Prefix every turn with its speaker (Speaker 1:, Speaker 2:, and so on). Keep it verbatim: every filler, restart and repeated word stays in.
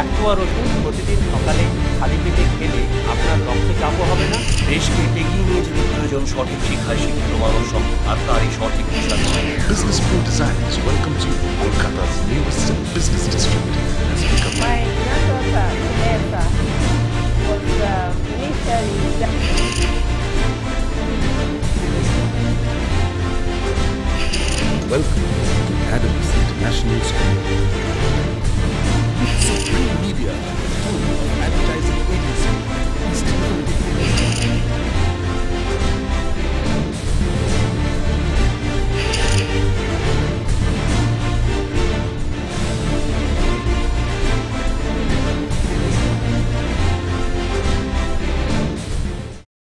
Speaker 1: এক কোয়া রসুন প্রতিদিন সকালে খালি পেটে খেলে আপনার রক্তচাপও হবে না।
Speaker 2: দেশকে এগিয়ে নিয়ে যেতে প্রয়োজন সঠিক শিক্ষায় শিক্ষিত মানব সম্পদ আর তারই সঠিক দিশা।
Speaker 3: Business Pro Designs welcomes you. Kolkata's newest business district has become.
Speaker 4: My granddaughter, Vanessa, was uh, initially.
Speaker 3: Welcome to Adams International School.